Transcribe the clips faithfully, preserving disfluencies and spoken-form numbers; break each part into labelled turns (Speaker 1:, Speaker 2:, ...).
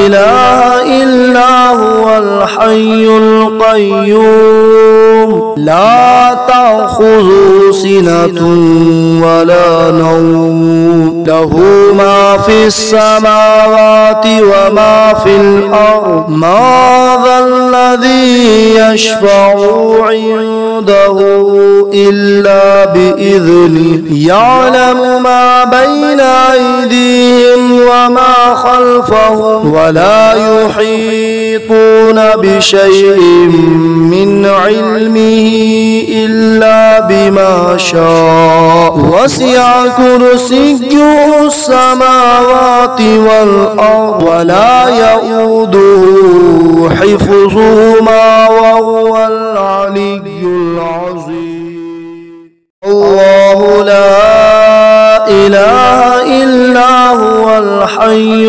Speaker 1: إله إلا هو الحي القيوم لا تأخذه سنة ولا نوم له ما في السماوات وما في الأرض ما ذا الذي يشفع عنده إلا بإذنه يعلم ما بين أيديهم وما خلفهم ولا يحيطون بشيء من علمه إلا بما شاء وسع كرسيه السماوات والأرض ولا يؤوده حفظهما وهو العلي العظيم. الله لا إله إلا هو الحي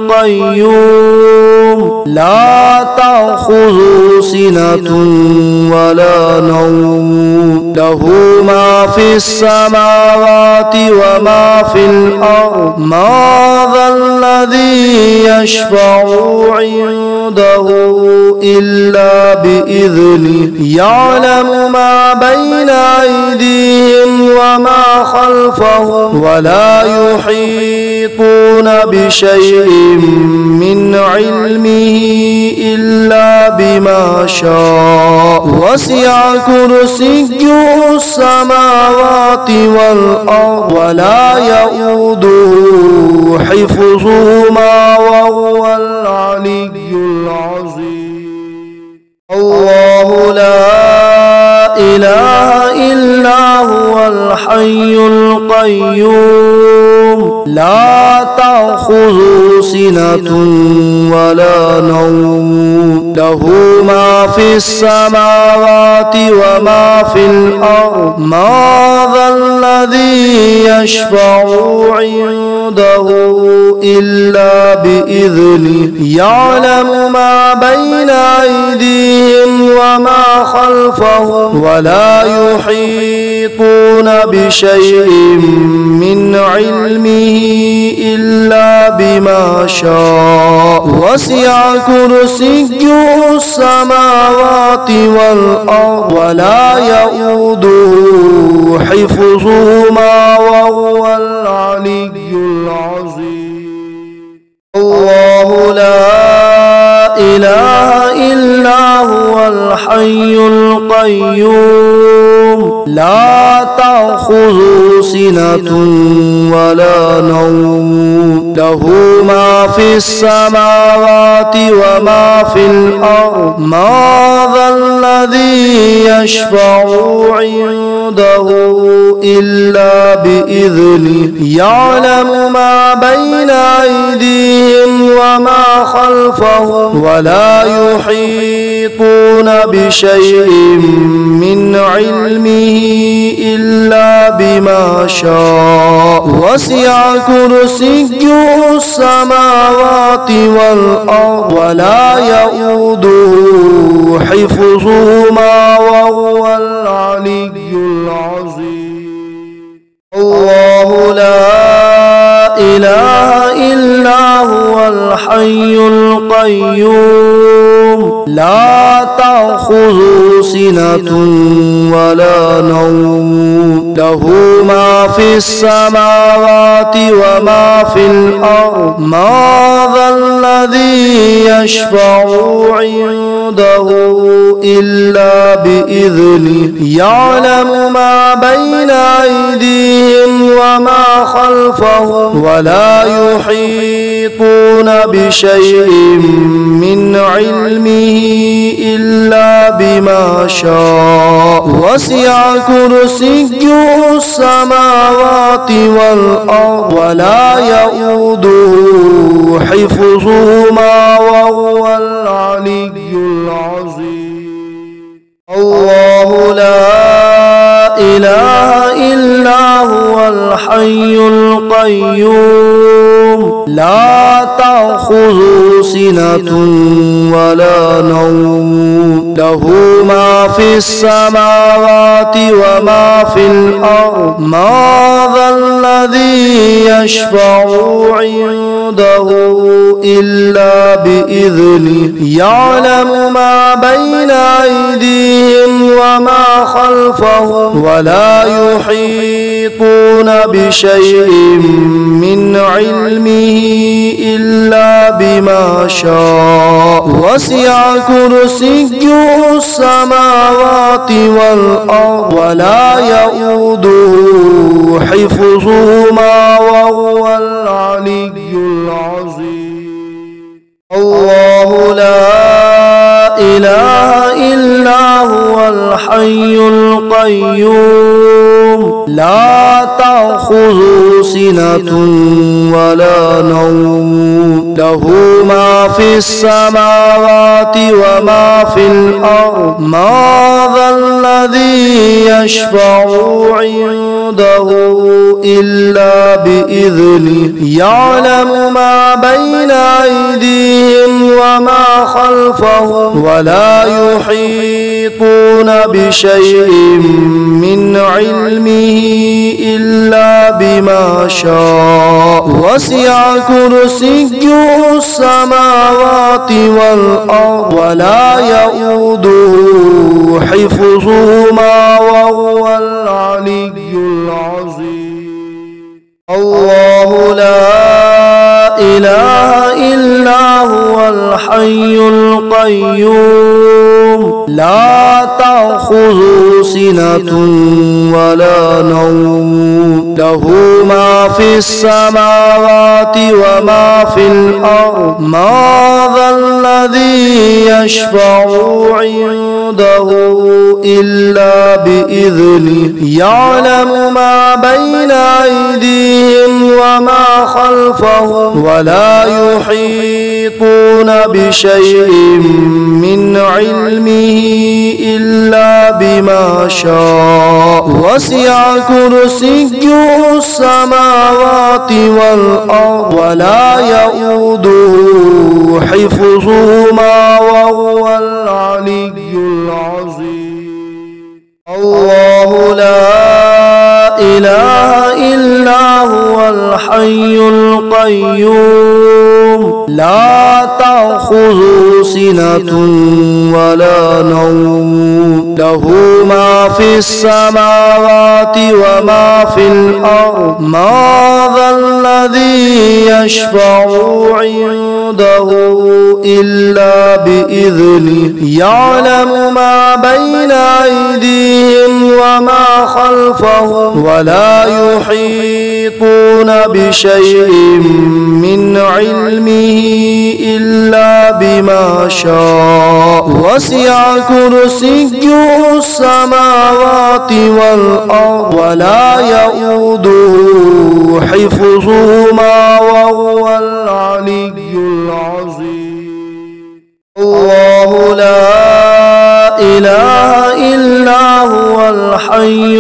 Speaker 1: القيوم لا تأخذه سنة ولا نوم له ما في السماوات وما في الأرض ما ذا الذي يشفع عنده إلا بإذنه يعلم ما بين أيديهم وما خلفهم ولا يحيطون بشيء من علمه إلا بما شاء وسع كرسيه السماوات والأرض ولا يؤوده حفظهما وهو العلي العظيم. الله لا إله إلا هو الحي القيوم لا تأخذه سنة ولا نوم له ما في السماوات وما في الأرض ما ذا الذي يشفع عنده إلا بإذنه يعلم ما بين أيديهم وما خلفهم ولا يحيطون بشيء من علمه إلا بما شاء وسع كرسيه السماوات والأرض ولا يؤوده حفظهما وهو العلي العظيم. الله لا إله إلا هو الحي القيوم لا تأخذه سنة ولا نوم له ما في السماوات وما في الأرض ما ذا الذي يشفع عنده إلا بإذنه يعلم ما بين أيديهم وما خلفهم ولا يحيطون بشيء من علمه إلا بما شاء وسع كرسيه السماوات والأرض ولا يؤوده حفظهما وهو العلي العظيم. الله لا إله إلا هو الحي القيوم لا تأخذه سنة ولا نوم له ما في السماوات وما في الأرض ما ذا الذي يشفع عنده إلا بإذنه يعلم ما بين أيديهم وما خلفهم ولا يحيطون بشيء من علمه إلا بما شاء وسع كرسيه السماوات والأرض ولا يؤوده حفظهما وهو العلي العظيم. الله لا إله إلا هو الحي القيوم لا تأخذه سنة ولا نوم له ما في السماوات وما في الأرض ما ذا الذي يشفع عنده عنده إلا بإذنه يعلم ما بين أيديهم وما خلفهم ولا يحيطون بشيء من علمه إلا بما شاء وسع كرسيه السماوات والأرض ولا يؤوده حفظهما وهو العلي العظيم. الله لا إله إلا هو الحي القيوم لا تأخذه سنة ولا نوم له ما في السماوات وما في الأرض ما ذا الذي يشفع عنده إلا بإذنه يعلم ما بين أيديهم وما خلفهم ولا يحيطون بشيء من علمه إلا بما شاء وسع كرسيه السماوات والأرض ولا يؤوده حفظهما وهو العلي العظيم. الله لا إله إلا هو الحي القيوم لا تأخذه سنة ولا نوم له ما في السماوات وما في الأرض ما ذا الذي يشفع عنده إلا بإذنه يعلم ما بين أيديهم وما خلفهم ولا يحيطون بشيء من علمه إلا بما شاء وسع كرسيه السماوات والأرض ولا يؤوده حفظهما وهو العلي العظيم. الله لا إله إلا هو الحي القيوم لا تأخذه سنة ولا نوم له ما في السماوات وما في الأرض ما ذا الذي يشفع عنده إلا بإذنه يعلم ما بين أيديهم وما خلفهم ولا يحيطون بشيء من علمه إلا بما شاء وسع كرسيه السماوات والأرض ولا يؤوده حفظهما وهو العلي العظيم. الله لا إله إلا هو الحي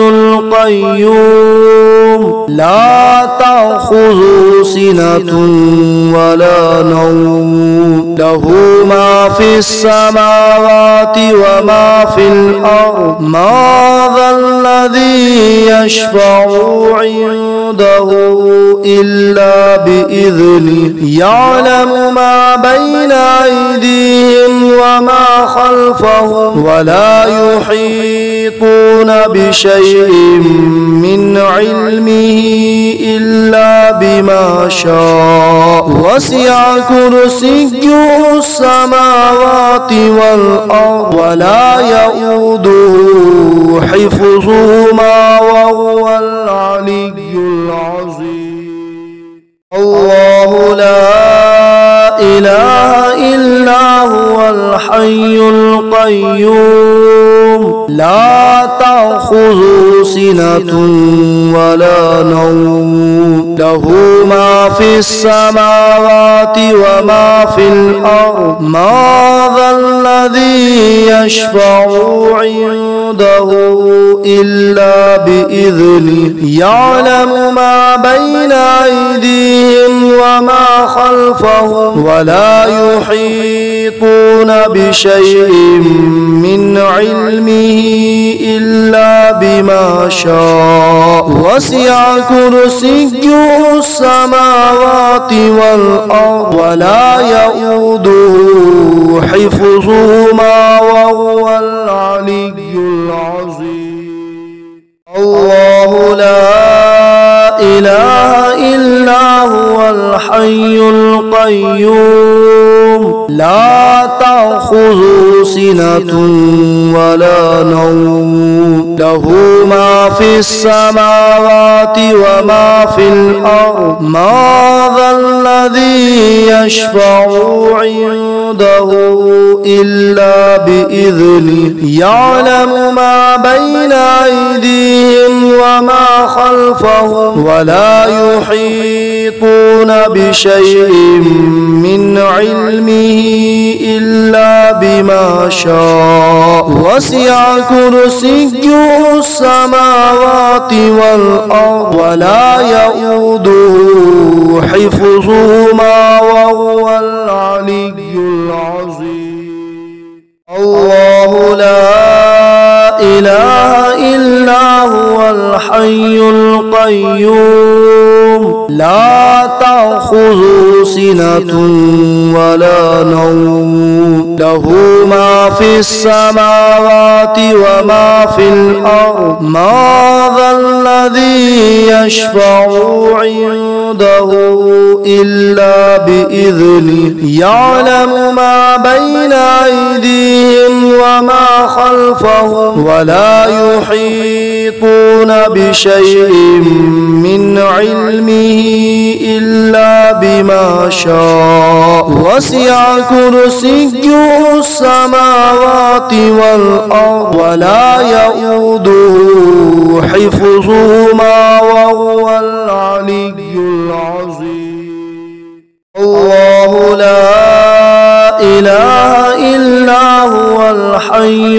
Speaker 1: القيوم لا تأخذه سنة ولا نوم له ما في السماوات وما في الأرض ما ذا الذي يشفع عنده إلا بإذنه يعلم ما بين أيديهم وما خلفهم ولا يحيطون بشيء من علمه إلا بما شاء وسع كرسيه السماوات والأرض ولا يؤوده حفظهما وهو العلي العظيم. الله لا إله إلا هو الحي القيوم لا تأخذه سنة ولا نوم له ما في السماوات وما في الأرض ما ذا الذي يشفع عنده إلا بإذنه يعلم ما بين أيديهم وما خلفهم ولا يحيطون بشيء من علمه إلا بما شاء وسع كرسيه السماوات والأرض ولا يؤوده حفظهما وهو العلي العظيم. الله لا إله إلا هو الحي القيوم لا تأخذه سنة ولا نوم له ما في السماوات وما في الأرض ما ذا الذي يشفع عنده إلا بإذنه يعلم ما بين أيديهم وما خلفهم ولا يحيطون بشيء من علمه إلا بما شاء وسع كرسيه السماوات والأرض ولا يؤوده حفظهما وهو العلي العظيم. الله لا إله إلا هو الحي القيوم لا تأخذه سنة ولا نوم له ما في السماوات وما في الأرض ما ذا الذي يشفع عنده إلا بإذنه يعلم ما بين أيديهم وما خلفهم ولا يحيطون بشيء من علمه إلا بما شاء وسع كرسيه السماوات والأرض ولا يؤوده حفظهما وهو العلي العظيم. الله لا إله إلا هو الحي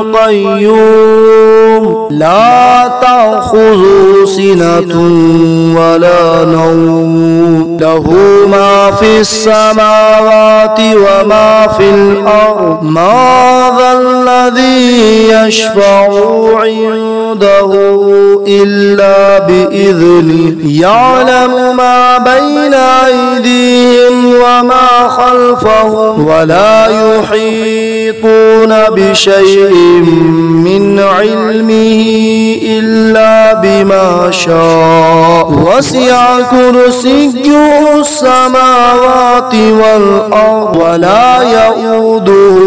Speaker 1: القيوم لا تأخذه سنة ولا نوم له ما في السماوات وما في الأرض ما ذا الذي يشفع عنده إلا بإذنه يعلم ما بين أيديهم وما خلفهم ولا يحيطون بشيء من علمه إلا بما شاء وسع كرسيه السماوات والأرض ولا يؤوده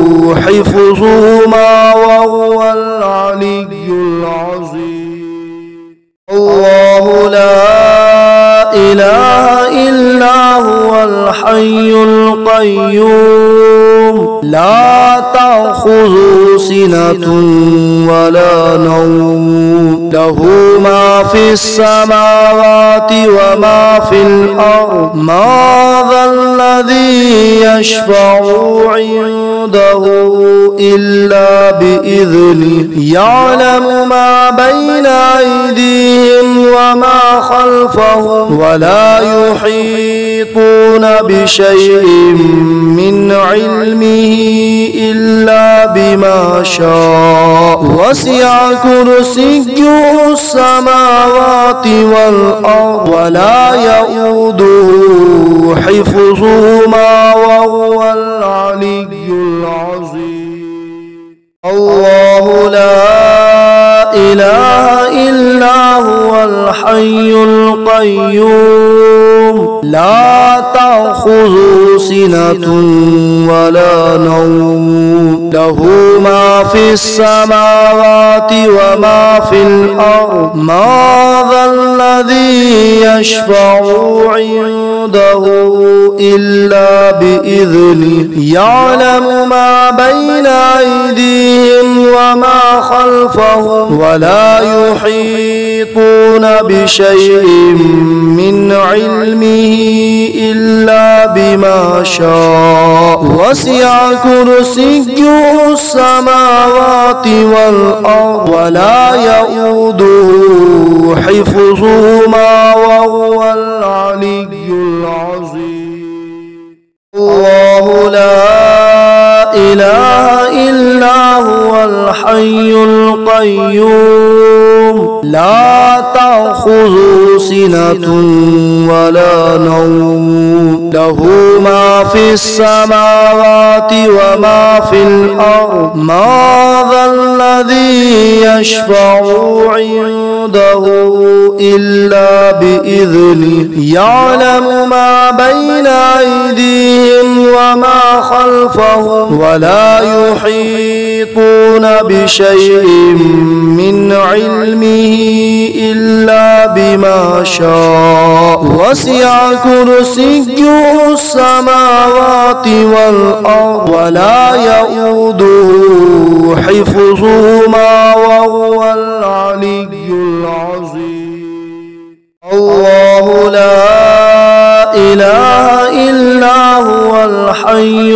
Speaker 1: حفظهما وهو العلي العظيم. الله لا إله إلا هو الحي القيوم لا تأخذه سنة ولا نوم له ما في السماوات وما في الأرض ما ذا الذي يشفع عنده إلا بإذنه يعلم ما بين أيديهم وما خلفهم ولا يحيطون بشيء من علمه إلا بما شاء وسع كرسيه السماوات والأرض ولا يؤوده حفظهما وهو العلي العظيم. الله لا إله إلا هو الحي القيوم لا تأخذه سنة ولا نوم له ما في السماوات وما في الأرض ما ذا الذي يشفع عنده إلا بإذنه يعلم ما بين أيديهم وما خلفهم ولا يحيطون بشيء من علمه إلا بما شاء وسع كرسيه السماوات والأرض ولا يؤوده حفظهما وهو العلي العظيم. الله لا إله إلا هو الحي القيوم سنة ولا نوم له ما في السماوات وما في الأرض ما ذا الذي يشفع عنده إلا بإذنه يعلم ما بين أيديهم وما خلفهم ولا يحيطون بشيء من علمه إلا بما شاء وسع كرسيه السماوات والأرض ولا يؤوده حفظهما وهو العلي العظيم. الله لا إله إلا هو الحي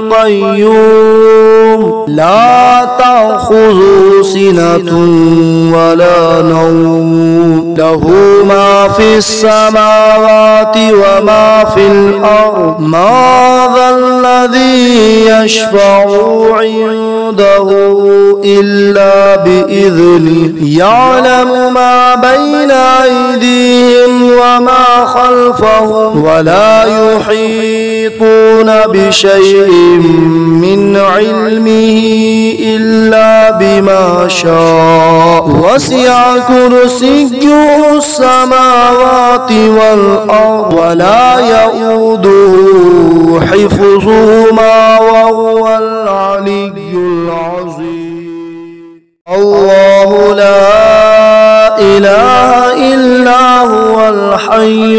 Speaker 1: القيوم لا تأخذه سنة ولا نوم له ما في السماوات وما في الأرض ما ذا الذي يشفع عنده إلا بإذنه يعلم ما بين أيديهم وما خلفهم ولا يحيطون بشيء من علمه إلا بما شاء وسع كرسيه السماوات والأرض ولا يؤوده حفظهما وهو العلي العظيم. الله لا إله إلا هو الحي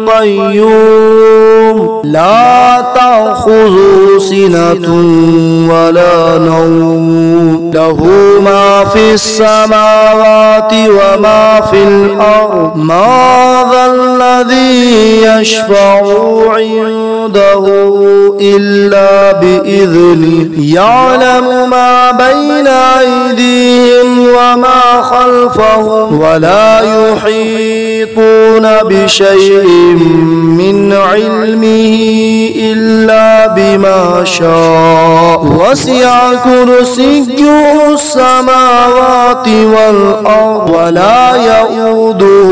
Speaker 1: القيوم لا تأخذه سنة ولا نوم له ما في السماوات وما في الأرض ما ذا الذي يشفع عنده إلا بإذنه يعلم ما بين أيديهم وما خلفهم ولا يحيطون بشيء من علمه إلا بما شاء وسع كرسيه السماوات والأرض ولا يؤوده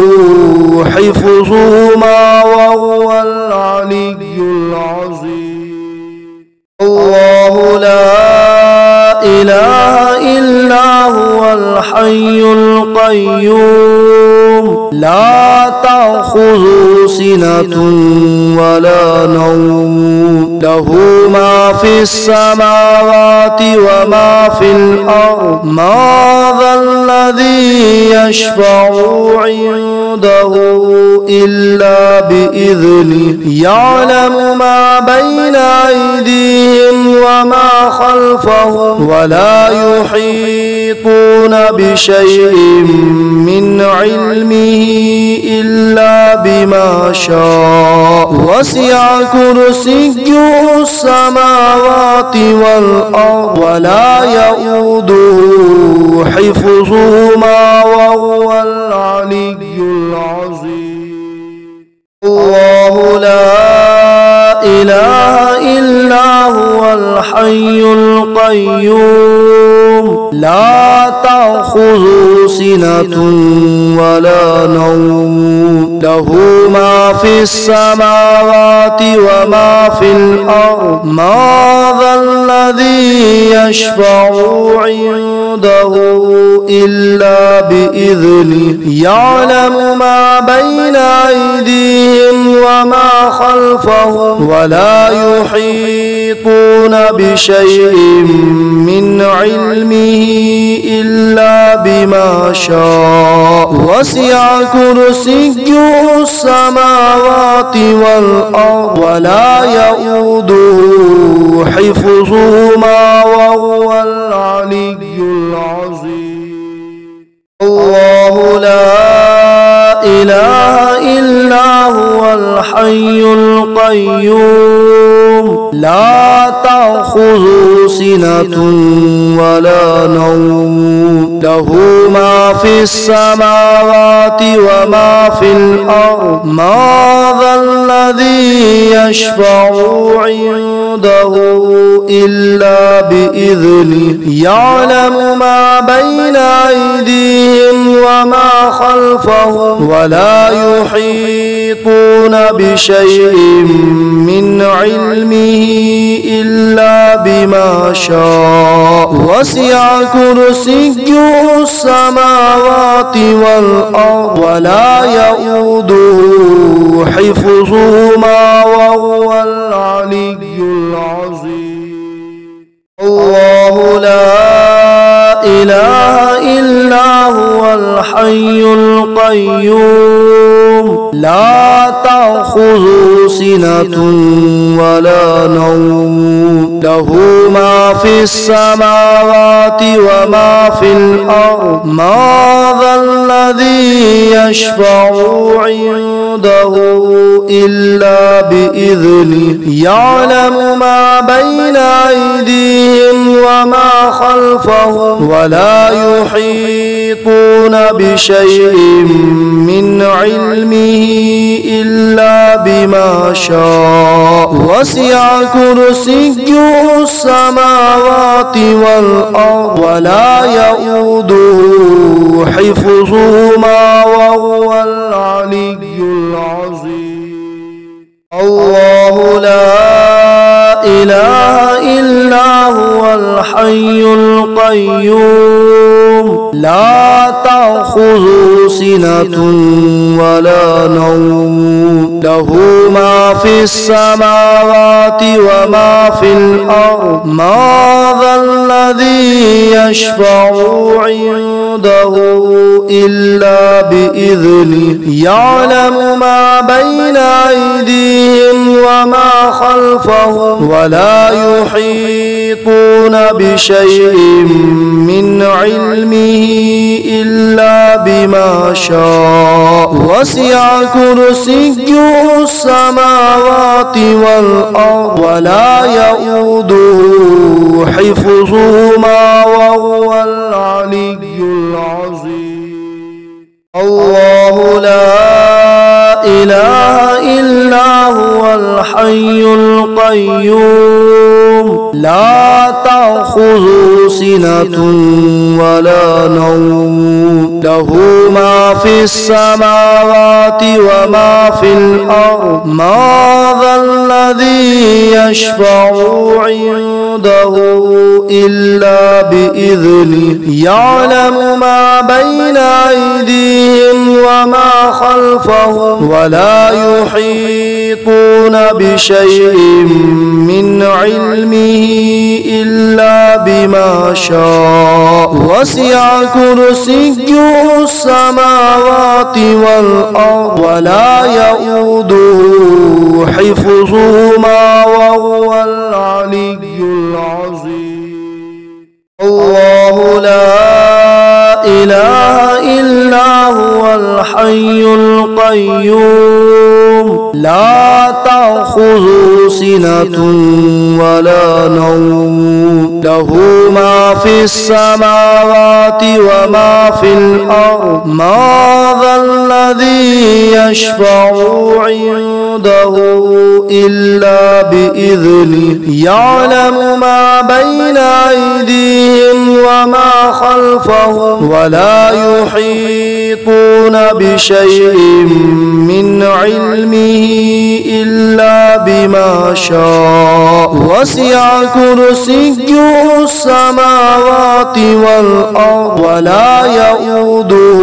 Speaker 1: حفظهما وهو العلي العظيم. الله لا إله إلا هو الحي القيوم لا تأخذه سنة ولا نوم له ما في السماوات وما في الأرض ما ذا الذي يشفع عنده إلا بإذنه يعلم ما بين أيديهم وما خلفهم ولا يحيطون بشيء من علمه إلا بما شاء وسع كرسيه السماوات والأرض ولا يؤوده حفظهما وهو العلي العظيم. الله لا إله إلا هو الحي القيوم لا تأخذه سنة ولا نوم له ما في السماوات وما في الأرض ما ذا الذي يشفع عنده إلا بإذنه يعلم ما بين أيديهم وما خلفهم ولا يحيطون بشيء من علمه إلا بما شاء وسع كرسيه السماوات والأرض ولا يؤوده حفظهما وهو العلي العظيم. الله لا إله إلا هو الحي القيوم لا تأخذه سنة ولا نوم له ما في السماوات وما في الأرض ما ذا الذي يشفع عنده عنده إلا بإذنه يعلم ما بين أيديهم وما خلفهم ولا يحيطون بشيء من علمه إلا بما شاء وسع كرسيه السماوات والأرض ولا يؤوده حفظهما وهو العلي العظيم. الله لا إله إلا هو الحي القيوم لا تأخذه سنة ولا نوم له ما في السماوات وما في الأرض ما ذا الذي يشفع عنده إلا بإذنه يعلم ما بين أيديهم وما خلفهم ولا يحيطون بشيء من علمه إلا بما شاء وسع كرسيه السماوات والأرض ولا يؤوده حفظهما وهو العلي العظيم. الله لا إله إلا هو الحي القيوم لا تأخذه سنة ولا نوم له ما في السماوات وما في الأرض ما ذا الذي يشفع عنده إلا بإذنه يعلم ما بين أيديهم وما خلفهم ولا يحيطون بشيء من علمه إلا بما شاء وسع كرسيه السماوات والأرض ولا يؤوده حفظهما وهو العلي العظيم. الله لا إله إلا هو الحي القيوم لا تأخذه سنة ولا نوم له ما في السماوات وما في الأرض ما ذا الذي يشفع عنده إلا بإذنه يعلم ما بين أيديهم وما خلفهم ولا يحيطون بشيء من علمه إلا بما شاء وسع كرسيه السماوات والأرض ولا يؤوده حفظهما وهو العلي العظيم. الله لا إله إلا هو الحي القيوم لا تأخذه سنة ولا نوم له ما في السماوات وما في الأرض ما ذا الذي يشفع عنده إلا بإذنه يعلم ما بين أيديهم وما خلفهم ولا يحيطون بشيء من علمه إلا بما شاء وسع كرسيه السماوات والأرض ولا يؤوده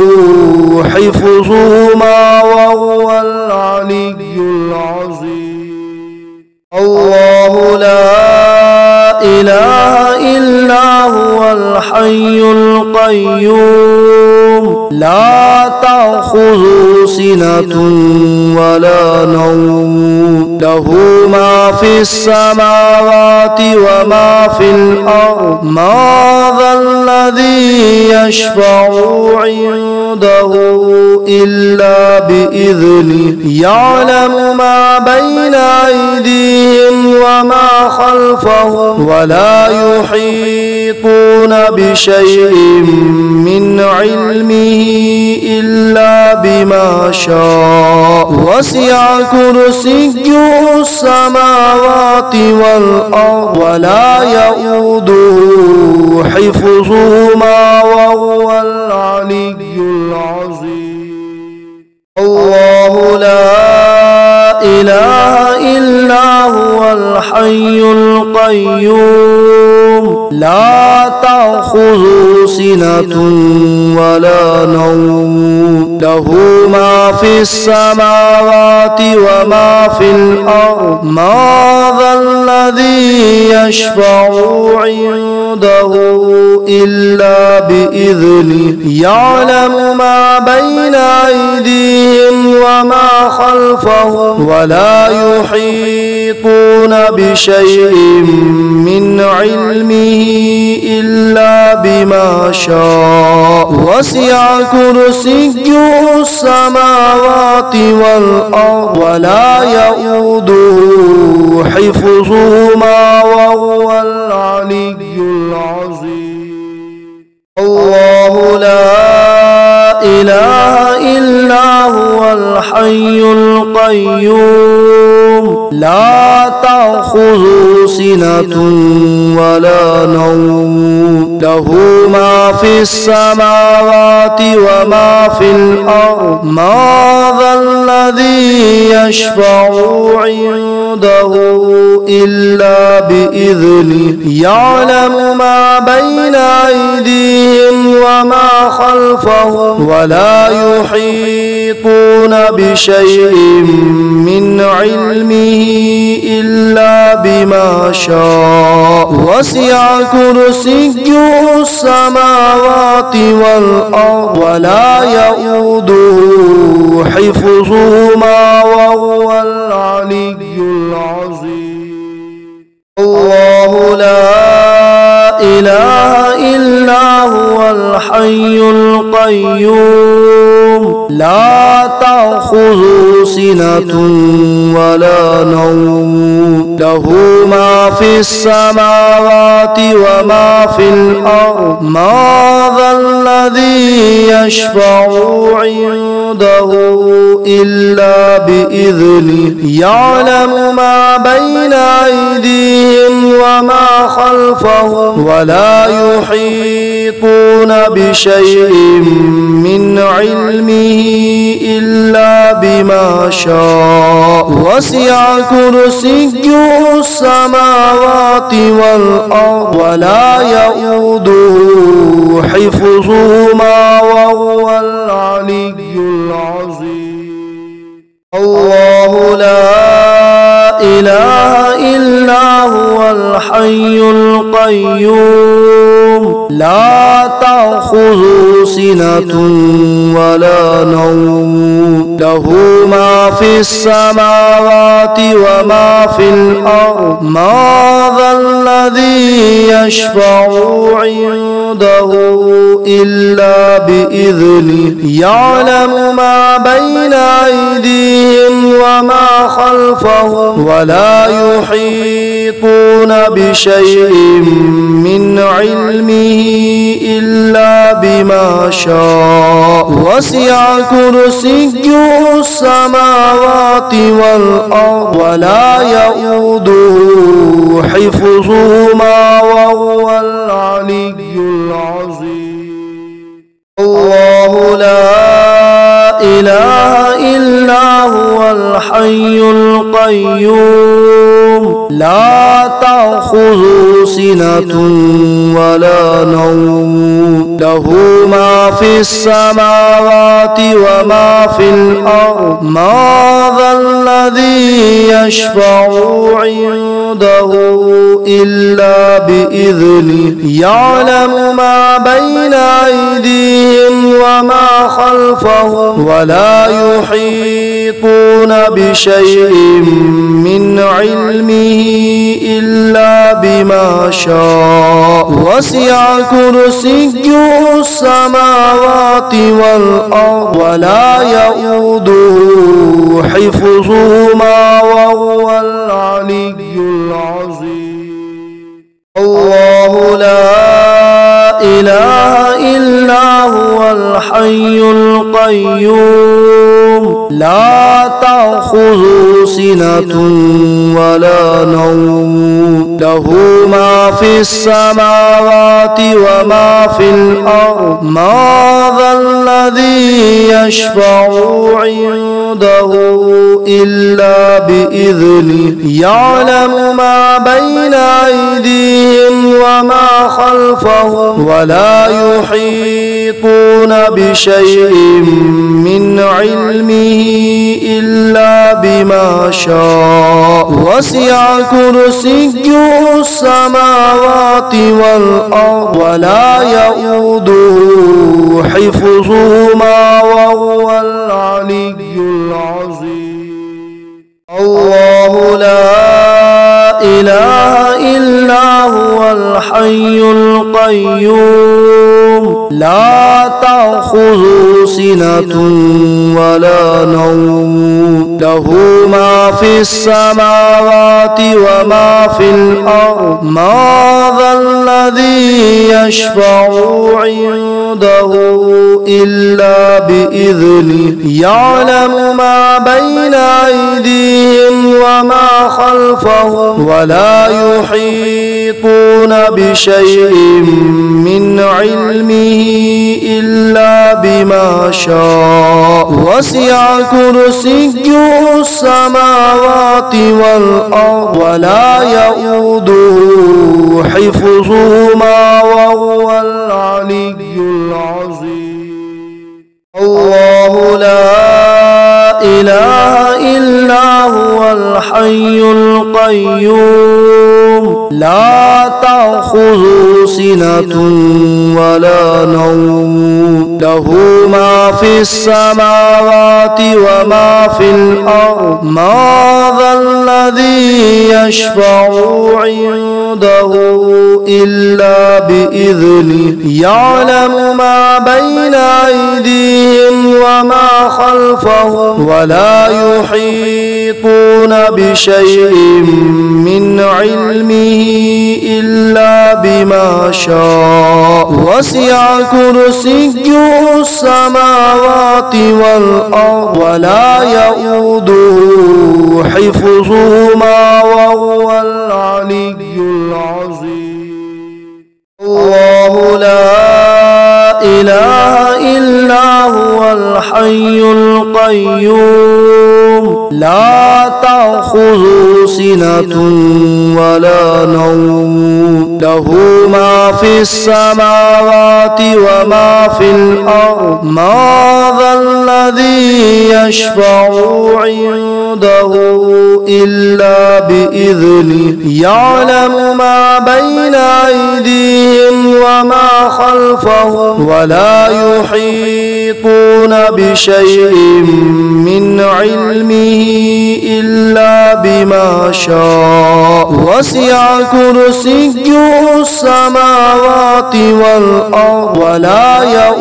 Speaker 1: حفظهما وهو العلي العظيم. الله لا إله إلا هو الحي القيوم لا تأخذه سنة ولا نوم له ما في السماوات وما في الأرض ما ذا الذي يشفع عنده عنده إلا بإذنه يعلم ما بين أيديهم وما خلفهم ولا يحيطون بشيء من علمه إلا بما شاء وسع كرسيه السماوات والأرض ولا يؤوده حفظهما وهو العلي العظيم. الله لا إله إلا هو الحي القيوم لا تأخذه سنة ولا نوم له ما في السماوات وما في الأرض ما ذا الذي يشفع عنده إلا بإذنه يعلم ما بين أيديهم وما خلفهم ولا يحيطون بشيء من علمه إلا بما شاء وسع كرسيه السماوات والأرض ولا يؤوده حفظهما وهو العلي العظيم. الله لا إله إلا هو الحي القيوم لا تأخذه سنة ولا نوم له ما في السماوات وما في الأرض ما ذا الذي يشفع عنده إلا بإذنه يعلم ما بين أيديهم وما خلفهم ولا يحيطون بشيء من علمه إلا بما شاء وسع كرسيه السماوات والأرض ولا يؤوده حفظهما وهو العلي العظيم. الله لا إله إلا هو الحي القيوم لا تأخذه سنة ولا نوم له ما في السماوات وما في الأرض ما ذا الذي يشفع عنده إلا بإذنه يعلم ما بين أيديهم وما خلفهم ولا يحيطون بشيء من علمه إلا بما شاء وسع كرسيه السماوات والأرض ولا يؤوده حفظهما وهو العلي العظيم. الله لا إله إلا هو الحي القيوم لا تأخذه سنة ولا نوم له ما في السماوات وما في الأرض ما ذا الذي يشفع عنده إلا بإذنه يعلم ما بين أيديهم وما خلفهم ولا يحيطون بشيء من علمه إلا بما شاء وسع كرسيه السماوات والأرض ولا يؤوده حفظهما وهو العلي العظيم. الله لا إله إلا هو الحي القيوم لا تأخذه سنة ولا نوم له ما في السماوات وما في الأرض ما ذا الذي يشفع عنده إلا بإذنه يعلم ما بين أيديهم وما خلفهم ولا يحيطون بشيء من علمه إلا بما بما شاء وسع كرسيه السماوات والأرض ولا يؤوده حفظهما وهو العلي العظيم. الله لا إله إلا هو الحي القيوم لا تأخذه سنة ولا نوم له ما في السماوات وما في الأرض ما ذا الذي يشفع عنده إلا بإذنه يعلم ما بين أيديهم وما خلفهم ولا يحيطون بشيء من علمه إلا بما شاء وسع كرسيه السماوات والأرض ولا يؤوده حفظهما وهو العلي العظيم. الله لا إله إلا هو الحي القيوم لا تأخذه سنة ولا نوم له ما في السماوات وما في الأرض ما ذا الذي يشفع عنده إلا بإذنه يعلم ما بين أيديهم وما خلفهم ولا يحيطون بشيء من علمه إلا بما شاء وسع كرسيه السماوات والأرض ولا يؤوده حفظهما وهو العلي العظيم. الله لا إله إلا هو الحي القيوم لا تأخذه سنة ولا نوم له ما في السماوات وما في الأرض ما ذا الذي يشفع عنده إلا بإذنه يعلم ما بين أيديهم وما خلفهم ولا يحيطون بشيء من علمه إلا بما شاء وسع كرسيه السماوات والأرض ولا يؤوده حفظهما وهو العلي العظيم. الله لا إله إلا هو الحي القيوم لا تأخذه سنة ولا نوم له ما في السماوات وما في الأرض ما ذا الذي يشفع عنده إلا بإذنه يعلم ما بين أيديهم وما خلفهم ولا يحيطون بشيء من علمه إلا بما شاء وسع كرسيه السماوات والأرض ولا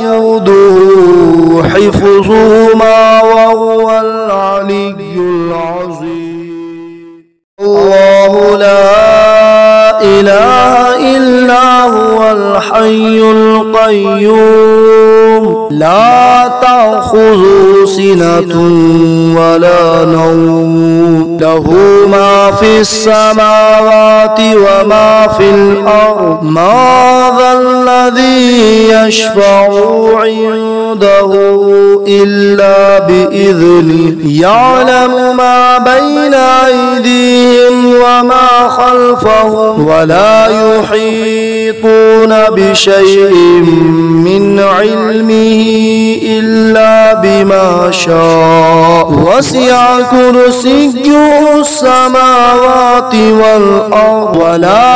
Speaker 1: يؤوده حفظهما وهو العلي العظيم. الله لا إله إلا هو الحي القيوم لا تأخذه سنة ولا نوم له ما في السماوات وما في الأرض ما ذا الذي يشفع عنده إلا بإذنه يعلم ما بين أيديهم وما خلفهم ولا يحيطون بشيء من علمه إلا بما شاء وسع كرسيه السماوات والأرض ولا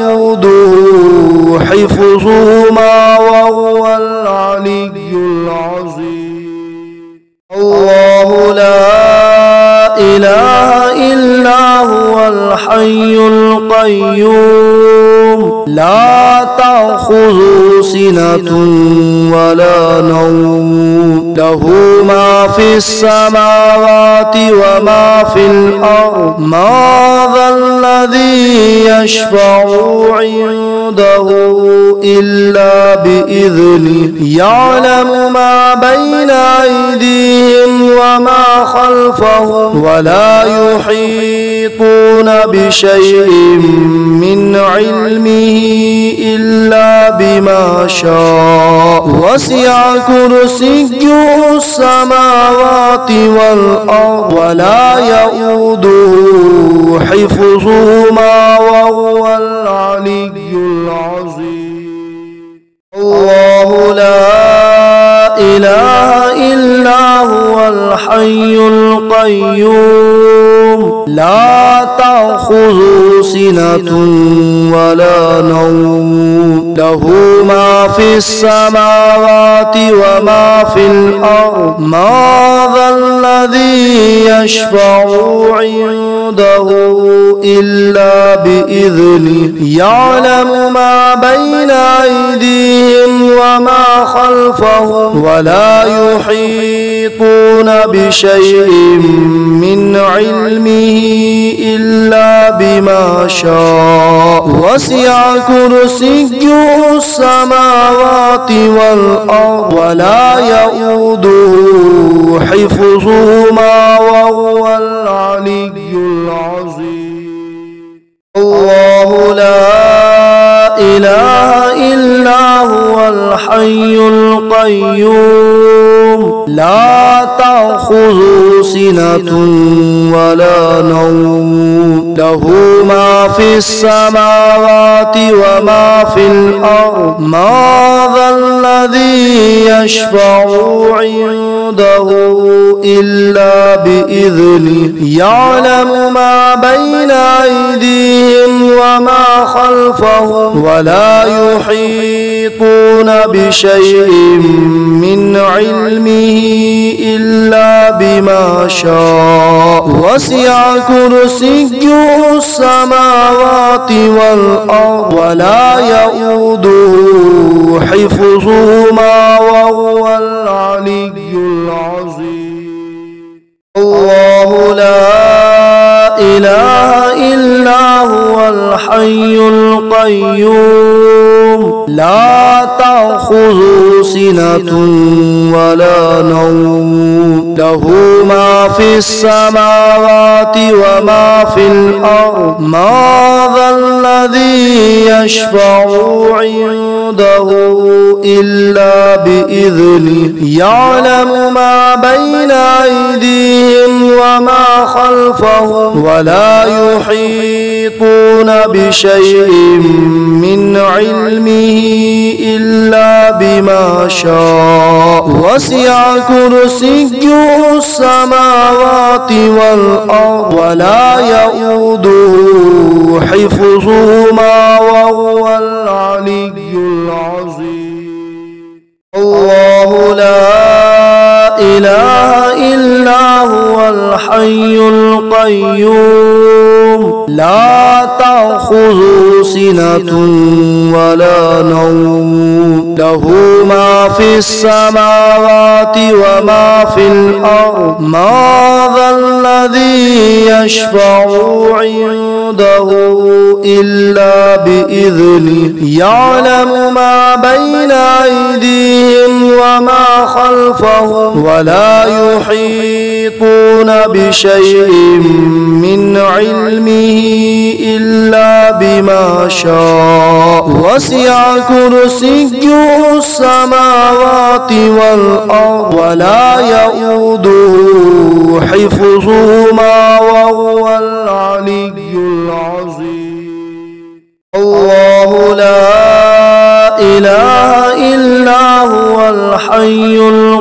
Speaker 1: يؤوده حفظهما وهو العلي العظيم. الله لا إله إلا هو الحي القيوم القيوم لا تأخذه سنة ولا نوم له ما في السماوات وما في الأرض ما ذا الذي يشفع عنده إلا بإذنه يعلم ما بين أيديهم وما خلفهم ولا يحيطون بشيء من علمه إلا بما شاء وسع كرسيه السماوات والأرض ولا يؤوده حفظهما وهو العلي العظيم. الله لا إله إلا هو الحي القيوم لا تأخذه سنة ولا نوم له ما في السماوات وما في الأرض ما ذا الذي يشفع عنده إلا بإذنه يعلم ما بين أيديهم وما خلفهم ولا يحيطون بشيء من علمه إلا بما شاء وسع كرسيه السماوات والأرض ولا يؤوده حفظهما وهو العلي العظيم. الله لا إله إلا هو الحي القيوم لا تأخذه سنة ولا نوم له ما في السماوات وما في الأرض ما ذا الذي يشفع عنده إلا بإذنه يعلم ما بين أيديهم وما خلفهم ولا يحيطون بشيء من علمه إلا بما شاء وسع كرسيه السماوات والأرض ولا يؤوده حفظهما وهو العلي العظيم. الله لا إله إلا هو الحي القيوم لا تأخذه سنة ولا نوم له ما في السماوات وما في الأرض ما ذا الذي يشفع عنده إلا بإذنه يعلم ما بين أيديهم وما خلفهم ولا يحيطون بشيء من علمه إلا بما شاء وسع كرسيه السماوات والأرض ولا يؤوده حفظهما وهو العلي العظيم. الله لا إله إلا هو الحي القيوم لا تأخذه سنة ولا نوم له ما في السماوات وما في الأرض ما ذا الذي يشفع عنده إلا بإذنه يعلم ما بين أيديهم وما خلفهم ولا يحيطون بشيء من علمه إلا بما شاء وسع كرسيه السماوات والأرض ولا يؤوده حفظهما وهو العلي العظيم. الله لا إله إلا هو الحي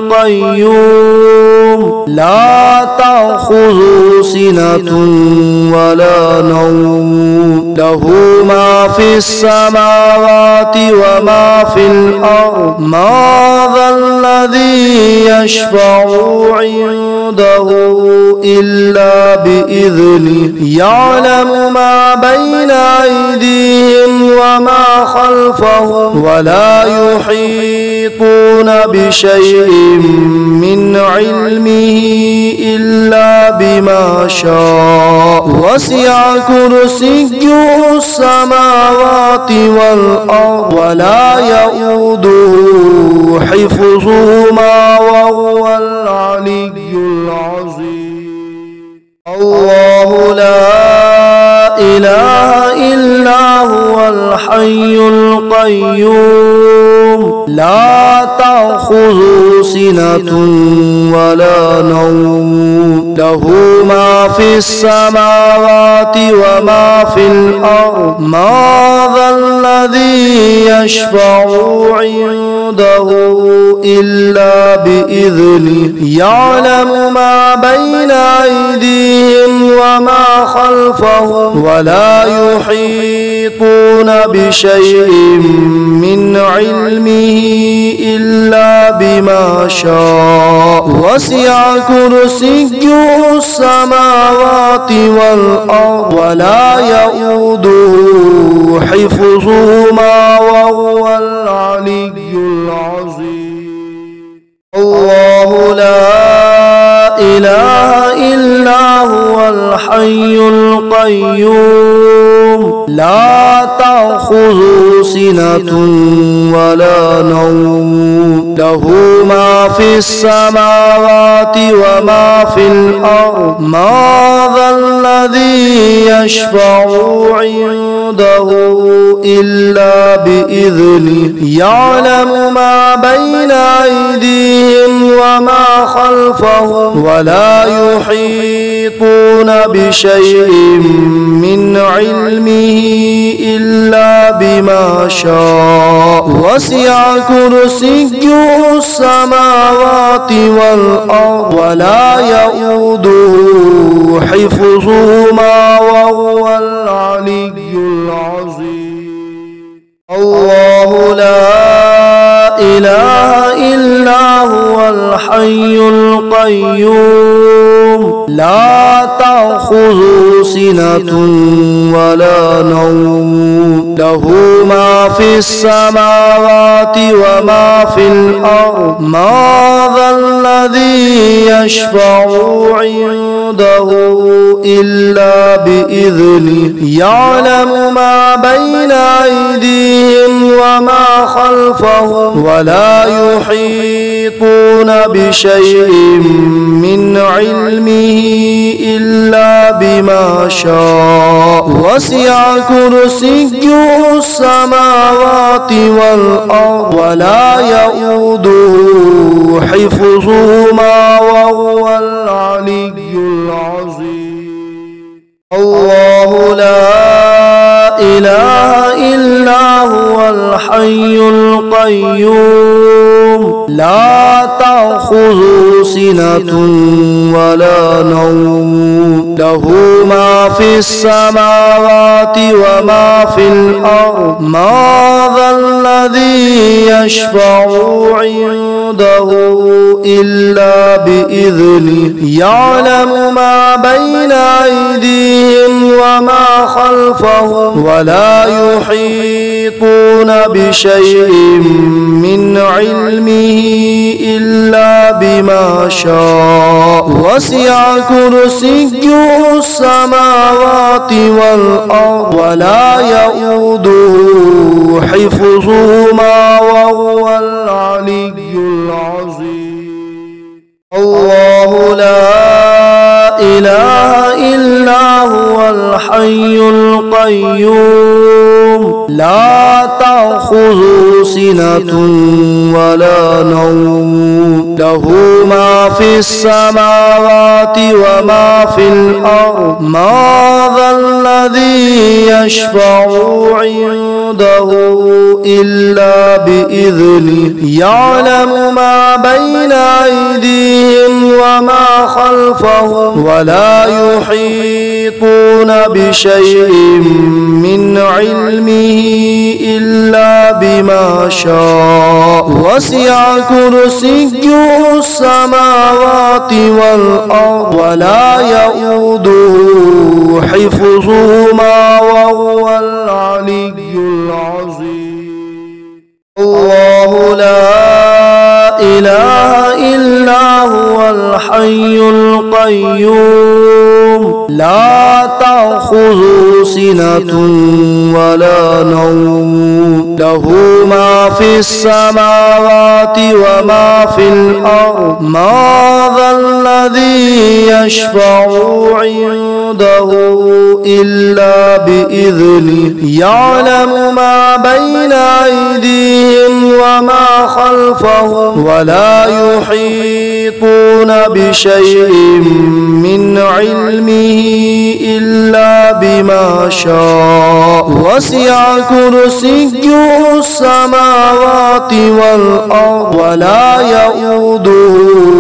Speaker 1: القيوم لا تأخذه سنة ولا نوم له ما في السماوات وما في الأرض ما ذا الذي يشفع عنده عنده إلا بإذنه يعلم ما بين أيديهم وما خلفهم ولا يحيطون بشيء من علمه إلا بما شاء وسع كرسيه السماوات والأرض ولا يؤوده حفظهما وهو العلي العظيم. الله لا إله إلا هو الحي القيوم لا تأخذه سنة ولا نوم له ما في السماوات وما في الأرض ما ذا الذي يشفع عنده إلا بإذنه يعلم ما بين أيديهم وما خلفهم ولا يحيطون بشيء من علمه إلا بما شاء وسع كرسيه السماوات والأرض ولا يؤوده حفظهما وهو العلي العظيم. الله لا إله إلا هو الحي القيوم لا تأخذه سنة ولا نوم له ما في السماوات وما في الأرض ما ذا الذي يشفع عنده إلا بإذنه يعلم ما بين أيديهم وما خلفهم ولا يحيطون بشيء من علمه إلا بما شاء وسع كرسيه السماوات والأرض ولا يؤوده حفظهما وهو العلي العظيم. الله لا إله إلا هو الحي القيوم لا تأخذه سنة ولا نوم له ما في السماوات وما في الأرض ما ذا الذي يشفع عنده إلا بإذنه يعلم ما بين أيديهم وما خلفهم ولا يحيطون بشيء من علمه إلا بما شاء وسع كرسيه السماوات والأرض ولا يؤوده حفظهما وهو العلي العظيم. الله لا إله إلا هو الحي القيوم لا تأخذه سنة ولا نوم له ما في السماوات وما في الأرض ما ذا الذي يشفع عنده إلا بإذنه يعلم ما بين أيديهم وما خلفهم ولا يحيطون بشيء من علمه إلا بما شاء وسع كرسيه السماوات والأرض ولا يؤوده حفظهما وهو العلي العظيم. الله لا إله إلا هو الحي القيوم لا تأخذه سنة ولا نوم له ما في السماوات وما في الأرض ما ذا الذي يشفع عنده إلا بإذنه يعلم ما بين أيديهم وما خلفهم ولا يحيطون يحيطون بشيء من علمه إلا بما شاء وسع كرسيه السماوات والأرض ولا يؤوده حفظهما وهو العلي العظيم. الله لا إله إلا هو الحي القيوم لا تأخذه سنة ولا نوم له ما في السماوات وما في الأرض ما ذا الذي يشفع عنده إلا بإذنه يعلم ما بين أيديهم وما خلفهم ولا يحيطون بشيء من علمه إلا بما شاء وسع كرسيه السماوات والأرض ولا يؤوده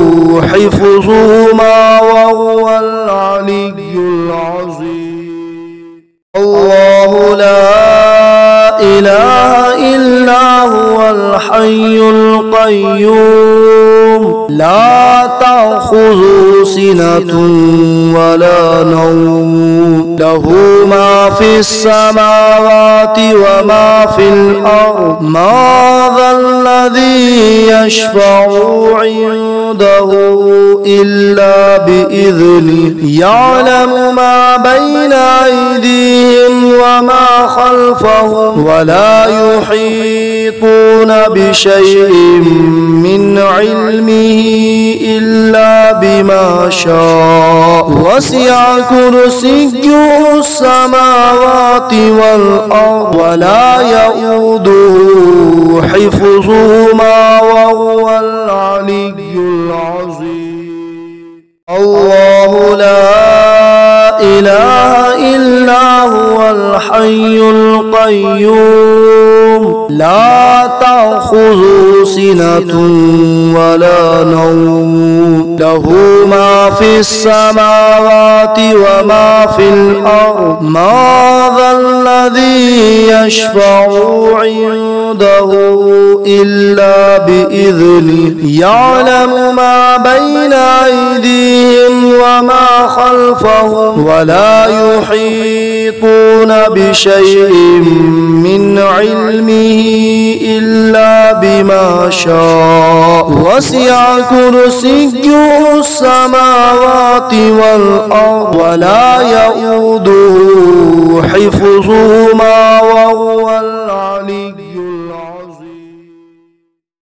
Speaker 1: حفظهما وهو العلي العظيم. الله لا إله إلا هو الحي القيوم لا تأخذه سنة ولا نوم له ما في السماوات وما في الأرض ما ذا الذي يشفع عنده إلا بإذنه يعلم ما بين أيديهم وما خلفهم ولا يحيطون بشيء من علمه إلا بما شاء وسع كرسيه السماوات والأرض ولا يؤوده حفظهما وهو العلي العظيم. الله لا إله إلا هو الحي القيوم لا تأخذه سنة ولا نوم له ما في السماوات وما في الأرض ما ذا الذي يشفع عنده إلا بإذنه يعلم ما بين أيديهم وما خلفهم ولا يحيطون بشيء من علمه إلا بما شاء وسع كرسيه السماوات والأرض ولا يؤوده حفظهما وهو العلي العظيم.